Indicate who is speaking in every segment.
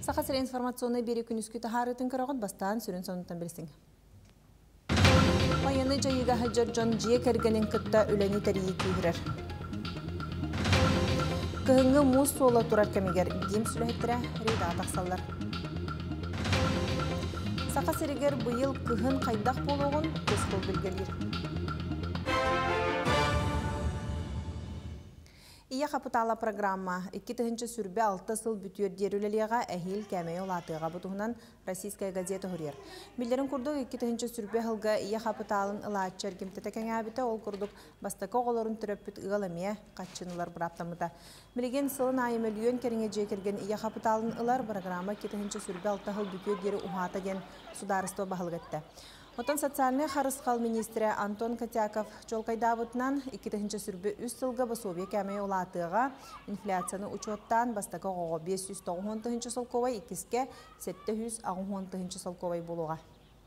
Speaker 1: Сақасыр информационный бері күнүскү тахарытын көріғын бастан сүрін сонуттан білсің. Майыны жайыға хаджар жон жие кергенін күтті үләні тәрейі кейірер. Кығыңы мұз сола тұрар кәмегер дем сүләйттірі рейда атақсалар. Сақасырегер бұйыл кығын қайдақ болуғын көз қол білгелер. Ия қапытала программа 2-ші сүрбе 6 сыл бүтер дерулелеға әхил кәмей олатыға бұтығынан Российская газета хүрер. Билдерін күрдік 2-ші сүрбе ғылға ия қапыталын ұлатчар кемтетекен әбіті ол күрдік бастақы оғыларын түріппіт ұғаламия қатшынылар бұраптамыда. Білген сылын айым өліен керіңе жекерген ия қапыталын ұлар программа 2-ші сүрбе 6 сыл бүтер дері ұғата ген сударысты бағылғетті. Отон социальный харысқал министрі Антон Котяков жолқайдабытынан 2-ші сүрбе 3 сылға басобе кәмей олатыға инфляцияны учеттан бастақы оғы 590-ші солковай 2-ке 790-ші солковай болуға.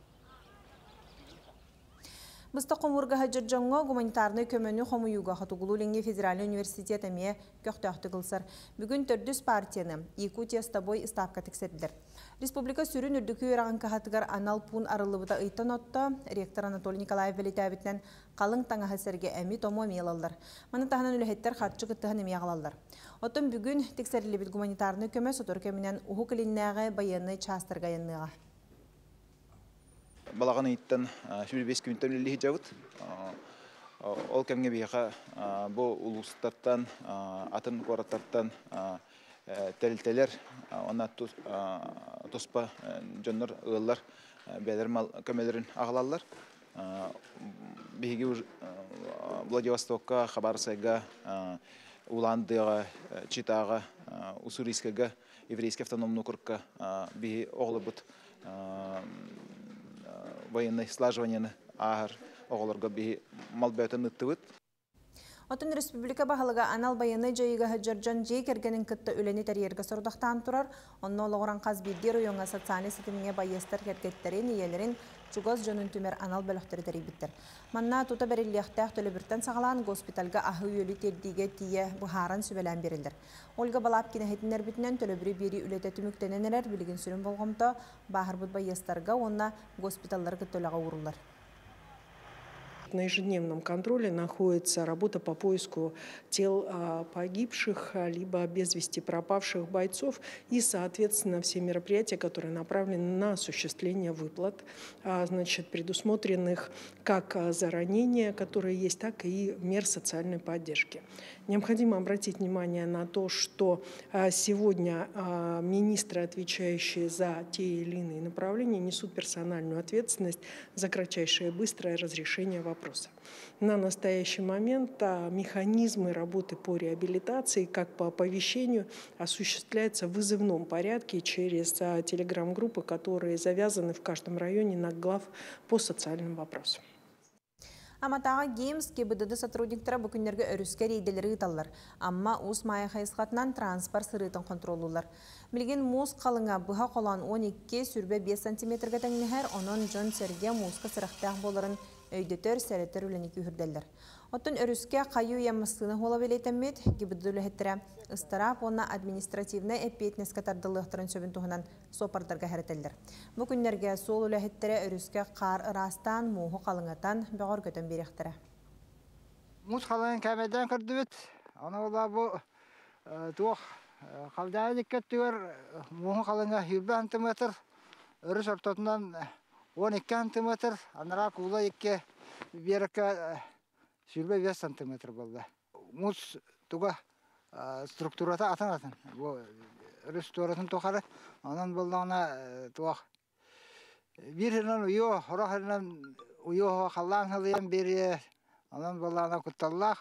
Speaker 1: Бұста қомырға хаджыржаңға гуманитарны көмөні қомыюға қатуғылу ленге Федеральный университет әме көқтіақты қылсыр. Бүгін түрдіс партияны Якутия Стобой ставка тексерділер. Республика сүрін үрдікі өраған қағатығар анал пун арылыбыда ұйтын отты ректор Анатолий Николаев велетәбітінен қалың таңа хасерге әмі томо мейлалдар. Маны тағынан үліхеттер қатшы күттіғын әме ағалалдар. Оттың бүгін тексерілі біт гуманитарны көмі сотыр көмінен ұху кіліннәғі байыны частырға янныға.
Speaker 2: Балаған иттен 25 күнттен үлі жауыт. Ол кәмге бейға бұл ұлыстарттан, атын қораттарттан тәлілтелер, ona тоспа жонлар ұғылар, бәлер мал көмелерін ағылалар. Бейге Владивостокқа, Хабарсайға, Уландыға, Читаға, Уссурийскіға, Еврейский автономный округқа бейге оғылы бұд военный слаживание ағыр оғыларға бейге мал бәйтін үттівіт.
Speaker 1: Отын республика бағылыға анал байыны жайыға хаджаржан жей кергенін күтті өлені тәрергі сұрдақтан тұрар, онны олығыран қаз білдер ойыңа социальный сетіміне байестер кергеттерін иелерін чугоз жонын түмер анал бөліқтері тәрей біттір. Манна тута бәріліяқтақ төлі бірттен сағалан госпиталға ағы өлі тердіге тие бұхаран сүбелән берілдір. Ольга Балапкина хетінер бітінен төлі бірі бері үлеті түміктененерер білген сүрін болғымта бағыр бұд байестарға онна госпиталлар күттіліға ұрылар.
Speaker 3: На ежедневном контроле находится работа по поиску тел погибших, либо без вести пропавших бойцов и, соответственно, все мероприятия, которые направлены на осуществление выплат, предусмотренных как за ранения, которые есть, так и мер социальной поддержки. Необходимо обратить внимание на то, что сегодня министры, отвечающие за те или иные направления, несут персональную ответственность за кратчайшее и быстрое разрешение вопроса. На настоящий момент механизмы работы по реабилитации, как по оповещению, осуществляются в вызывном порядке через телеграм-группы, которые завязаны в каждом районе на глав по социальным вопросам.
Speaker 1: Аматаға Геймс кебідіді сотрудниктері бүкіндерге өріскерейделері ұталар. Амма ұс майы қайысқатынан транспорт сырытын контролулар. Білген мұз қалыңа бұға қолан 12 сүрбе 5 сантиметрге тәңнігер, оның жон серге мұзқы сырықтақ боларын өйдетер сәреттер үліні күйірделдер. Оттын өріске қайу емістіні қола белетемет, кебіді үліхеттірі ұстарап, оны административны әппетінес қатардылықтырын сөбін тұғынан сопардарға әретелдер. Бүкіндерге сол үліхеттірі өріске қар ырастан, мұғы қалыңатан бұғыр көтін беректірі.
Speaker 4: Мұз қалыңын кәмеден күрді бет. Оны ола бұл туық қалдайын еккеттігер мұғы қалыңа 20 антиметр, өріс ортатынан 12 антиметр, аныра кула екке берекке сүрбе 5 сантиметр болды. Мұз туға структурата атын. Өріс туаратын тоқары, онан болдағына туақ. Bir hırlan uyuyor, hora hırlan uyuyor, hallan hılayan beri, ondan bolağına kuttallaq.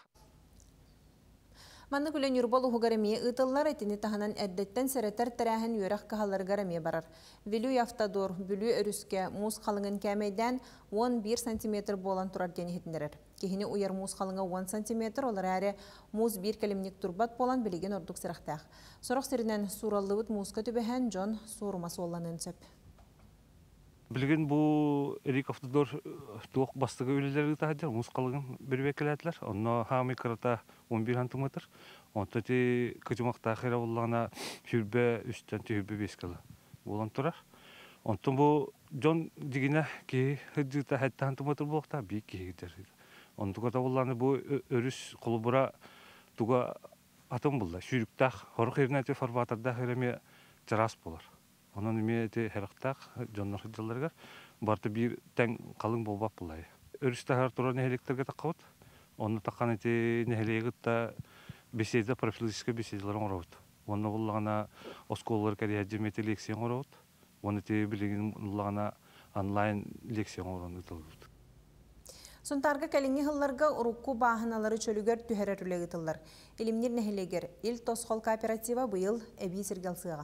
Speaker 1: Manны күлен юрболу хугарамия ытыллар этини таханан әддеттен сәреттер тәрәхін юрақ кахалар гарамия барар. Вилю яфтадор, бүлі өріске муз қалыңын кәмейден 11 сантиметр болан тұрар дені хетіндерер. Кехіне уяр муз қалыңа 10 сантиметр, олар әрі муз 1 кәлімнік турбат болан білеген ордық сырақтақ. Сұрық сірінен сураллыбыт музға төбәхен жон сурмасы оланын сөп.
Speaker 5: Билген бу Эрик автодор туох бастыгы үлелерге тахадыр, мускалыгын бербекеләтләр. Онно хами карата 11 сантиметр. Онта ти кыжмакта хера булгана хүрбе үстән хүрбе 5 кило. Булан турар. Онтон бу жон дигине ки хыдыта хәтта сантиметр булакта бик кигидер. Онтуга да булганы бу өрүс кулубура туга атым булды. Шүрүктах хорох ернәте форматында хереме жарас булар. Onun ümiyeti heraqtaq jonlar hıcıllargar bartı bir tän qalın bolbap bulay. Örüste her turan neheliklerge taqawut. Onu taqan eti neheligit da besede profilistike besedelerin orawut. Onu bullagana oskolar kari hajimeti leksiyon orawut. Onu te bilgin bullagana online leksiyon orawut.
Speaker 1: Suntarga kelingi hıllarga urukku bahanaları çölüger tühererülegitiller. İlimnir neheleger il tosqol kooperativa bu yıl ebi sirgalsıga.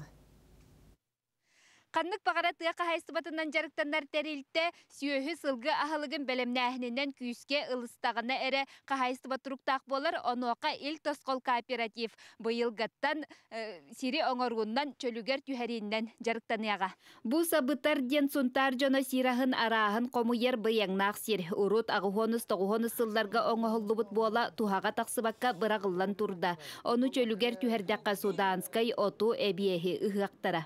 Speaker 6: Qanlık bağara tıqa haysıbatından jarıktanlar terilte süyöhü sılgı ahılıgın belemnähininden küyüske ılыстağına ere qahaysıbat turuktaq bolar onuqa il tosqol kooperativ bu yıl gattan siri oңорgundan çölüger tüherinden jarıktanıyağa. Bu sabıtar den suntar jona sirahın arahın qomuyer bıyangnaq sir urut ağıhonus toğuhonus sıllarga oңohullubut bola tuhaga taqsыбakka bırağıllan turda. Onu çölüger tüherdaqqa Sudanskay otu ebiyehi ıhaqtara.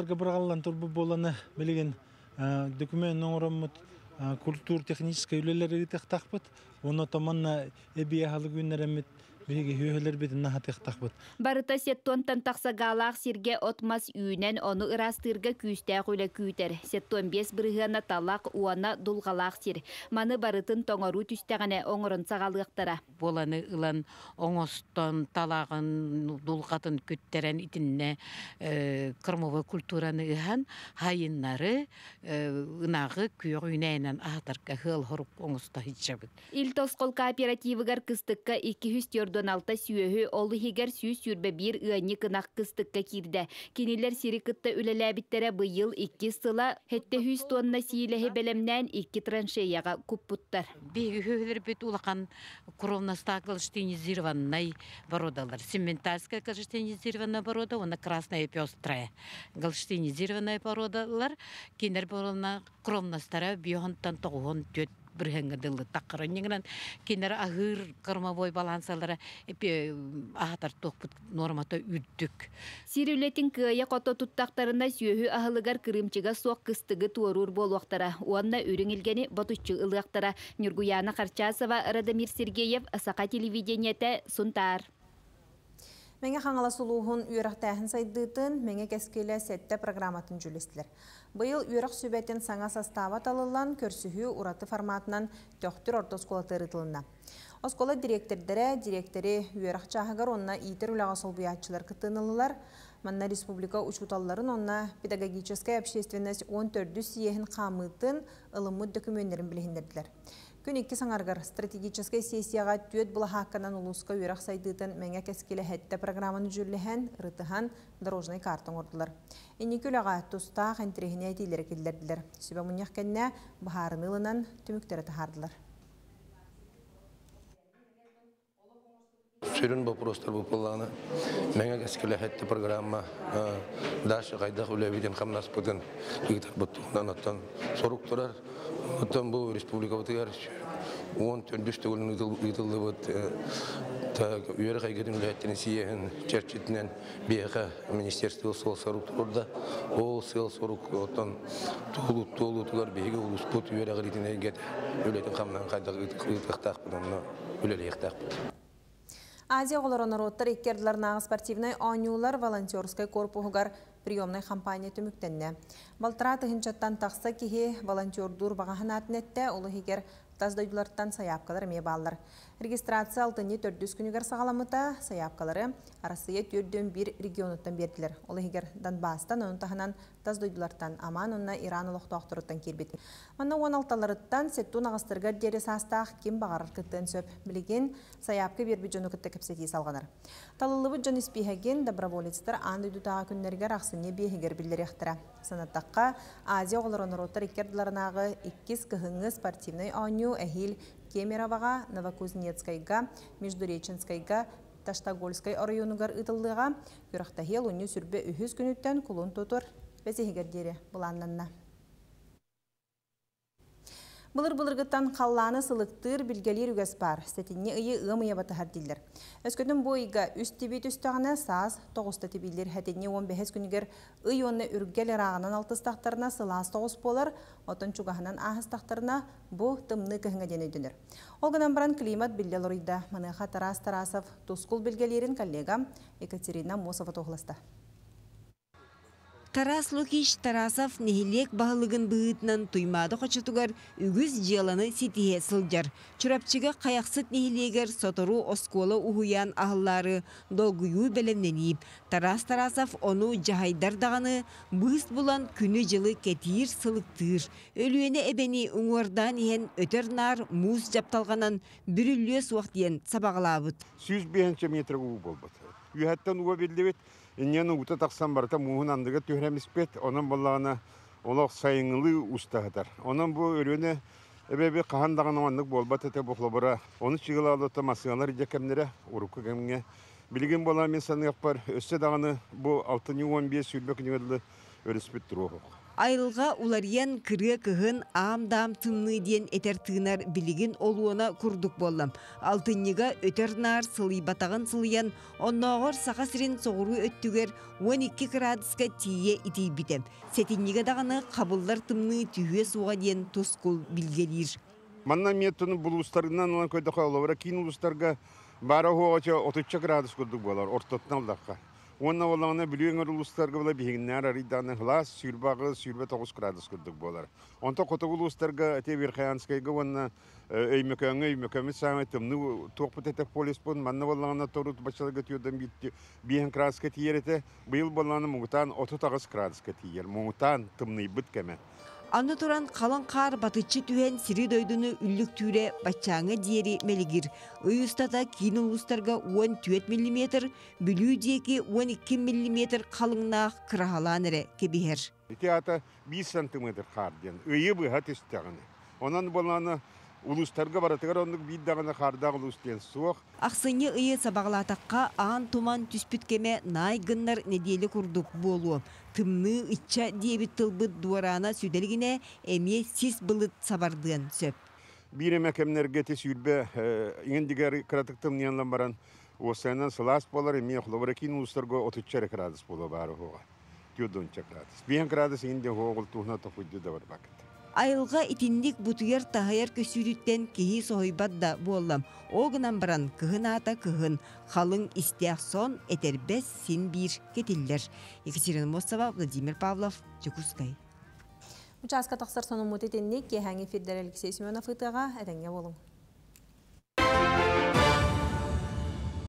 Speaker 7: Bu bolanı bilgen dökümen noğramut kultur-texnik ülkeleri taqtaqbıt. Onu tamanna ebiye halı günleremit bilgi hüyeler bitin naha taqtaqbıt.
Speaker 6: Barıta setton tantaqsa galaq sirge otmas üyünen onu ırastırga küyüstaq öyle küyter. Setton 5 bırığına talaq uana dulgalaq sir. Manı barıtın toңoru tüstağına oңorun sağalıqtara.
Speaker 8: Bolanı ılan oңoston talağın dulgatın kütteren itinne kırmova kulturanı ıhan hayınları ınağı küyüğüneynen ahtarka hıl horuk oңosta hitçabıt. Il
Speaker 6: tosqol kooperativigar kıstıkka 246 süyöhü olu higer süy sürbe bir ıani kınaq kıstıkka kirde. Kiniler sirikıtta ülelebittere bu yıl 2 sıla hette 100 tonna silehi belemnen 2 tranşeyaga kupputtar.
Speaker 8: Bir hüyler bit ulaqan kurovnasta galштинизированной бородаlar. Симментальская galштинизированная борода, она красная пёстрая. Galштинизированная бородалар кинер борона кровностара бионтан тоғон төт біргенге тақырыныңнан кинер ахыр кырмовой балансалары ахатар тоқпыт нормата үддік.
Speaker 6: Сирүлетін кыя қото туттақтарына сүйөһү ахылыгар кырымчыга соқ кыстыгы туорур болуақтара. Уанна үріңілгені батуччы ылықтара. Нюргуяна Харчасова, Радамир Сергеев, Асақа телевидениеті, Сунтар.
Speaker 1: Меңе қаңала сұлуғын үйрақтағын сайдыдын, меңе кәскелі сәтті программатын жүлестілер. Бұйыл үйрақ сөбәтін саңа састава талылан көрсіхі ураты форматынан төқтір ортоскола тырытылына. Оскола директоры үйрақ чағығар онына итер үліға солбиятчылар кытынылылар. Манна республика учуталларын онына педагогическая общественность 14 сиехін қамытын ылыммыд документтерін білігіндерділер. Күн 2 саңарғар стратегическая сессияға түйет бұла хаққанан ұлысқа үйрақ сайдыдын мәңе кәскелі әтті программаны жүрліген рытыған дорожный картың ордылар. Енекі үліға тұстақ әнтірегіне әтейлері келдерділер. Сөбе мұнияқ кәнне бұхарын ылынан түміктері тахардылар.
Speaker 9: Sürün вопростар выполнены. Мәңе кәскелі әтті программа дашы қайдақ үләбеден қамнас бұдын егітар бұттығынан аттан соруқ тұрар. Оттан бұл республика бұтығар 14 төгілін ұйтылды бұд үйері қайгетін үләттені сиехін чәрчетінен бейіға министерстве сол соруқ тұрда. Ол сел соруқ оттан толу тұғар бейге ұлыс бұд үйері ғыритіне үләтін қамнан қайдақ ұйтықтақ бұдын үләлі еқтақ бұд.
Speaker 1: Азия оларонароттар иккерділернағы спортивный оңюлар волонтерскай корпуғығар приемный кампания түміктенне. Балтыра тұхынчаттан тақса кеге волонтердур бағахан атынетті олы егер таздойдыларттан саяпқалар ме баллар. Регистрация 6-4 күнігер сағаламыта саяпқалары арасыя 4-1 регионуттан берділер. Олы егер Донбастан, оның тағынан таздойдыларттан аман, онына Иран ұлықтақтырыттан кербет. Онна 16-ларыттан сеттун ағыстырғар дері састақ кем бағарыр күттен сөп білген саяпқы бербі жоны күтті кәпсети салғанар. Талылыбы жон іспейхеген доброволецтер андойдутаға күннергер ақсыне бейхегер білдер ектірі. Санаттаққа Азия оларонароттар иккерділернағы 2 кіхіңі спортивный оңю әхил Кемероваға, Новокузнецкайға, Междуреченскайға, Таштагольскай районугар ытылдыға күрақтахел уны сүрбе 3 күніттен кулун тотор бәсехегердері бұланнанна. Былыр-былыргыттан қалланы сылықтыр білгелер үгәс бар. Сәтінне ұйы ұмыя батығар дилер. Өскөтін бойға үст тибет үстіғана саз 9 тибилер хәтінне 15 күнігер ұй оны үргел рағынан 6 тақтарына сылас 9 болар, отын чуғағынан ағыз тақтарына бұ тымны көхіңе ден өйдінір. Олғынан баран климат білгел ұрыйда. Маныға Тарас Тарасов тұскул білгелерін коллега Екатерина Мосова тоғыласты.
Speaker 10: Тарас Лукич Тарасов нехилек бағылығын бұғытынан туймады қочытуғар үгіз желаны сетие сылжар. Чурапчыға қаяқсыт нехилегер сотору осколы ұғыян ағылары долгүйу бәлемнені. Тарас Тарасов оны жағайдардағаны бұғыз бұлан күні жылы кетир сылықтыр. Өлуені әбені ұңырдан ен өтернар мұз жапталғанан бүрілес уақтиен сабағылабыд.
Speaker 11: 105 метр ұғы болбады. Үйәттен ұға белдебет. Иннен ута тақсан барта муһун андыга төһрәмиспет, онан боллагына олақ сайыңылы устағыдар. Онан бұл өрөне әбәбі қағандаған оңанлық болбат әте бұқлабыра. Оны чығыла алыта масығалар жекемнері ұрыққа кәміңе. Білген бола мен санығақ бар, өссе дағаны бұл 6-15 сүрбек нүгерлі өріспет тұруғы.
Speaker 10: Айылға улариян кыры кығын ам-дам тымны ден этер тыынар билигин олуына курдук боллам. Алтынныга өтернар сылый батағын сылыян, оннағыр сақасырын соғыру өттігер 12 градуска тие итей бітем. Сетиннига дағаны қабылдар тымны түйе суға ден тұскул билгелер.
Speaker 11: Манна меттіні бұл ұстарынан олан көйдіға олавыра, кейін ұстарға бары хоғача 30 градус күрдік болар, ортотын алдаққа. Онна олағына білуен ұлыстарға бола бейгіннер ариданы ғылас сүрбағы сүрбе 9 градус күрдік болар. Онта қотық ұлыстарға әте Верхаянскайға онна өймекөмі саңы тымны тоқпыт әтек полис бұн, манна олағына торут бачалығы түйодан бітті 5 градусқа тиер әте, бұйыл болағына мұғытан 39 градусқа тиер, мұғытан тымны бұт кәме.
Speaker 10: Аны туран қалын қар батычы түйен сири дойдыны үллік түйре бачаңы диери мелігір. Үйістата кейін ұлыстарға 14 мм, бүлі дейкі 12 мм қалыңнақ қырағалан әрі кебігер.
Speaker 11: Ете ата 5 см қар ден, үйі бұға тестіғаны. Онан болағына улустарға баратығар ондық биддағына қардағы улустен суық.
Speaker 10: Ақсыны үйі сабағылатаққа ағын туман түспіткеме най гыннар неделі күрдік болу. Тымны итча дебіт тылбыт дуарана сүделгіне әме сіз бұлыт сабардыған сөп.
Speaker 11: Бір әмәкемнерге те сүрбе еңдігер қыратық тымниянлан баран осайынан сылас болар, әме құлавыра кейін улустарға 34 градус болу бары хоға. 14 градус. 5 градус еңде хоғыл туғына тоқуйды да бар бақыт.
Speaker 10: Айылға итіндік бұтығер тағайар көсүріттен кейі соғайбад да болам. Оғынан баран кығын ата кығын, қалың істеяқ сон әтербес сен бір кетелдер. Екатерина Мосова, Владимир Павлов, Жукускай.
Speaker 1: Учасқа тақсар соның мұтетеннек, кехәңі Федор Алексей Семенов ұтыға әдәңе болың.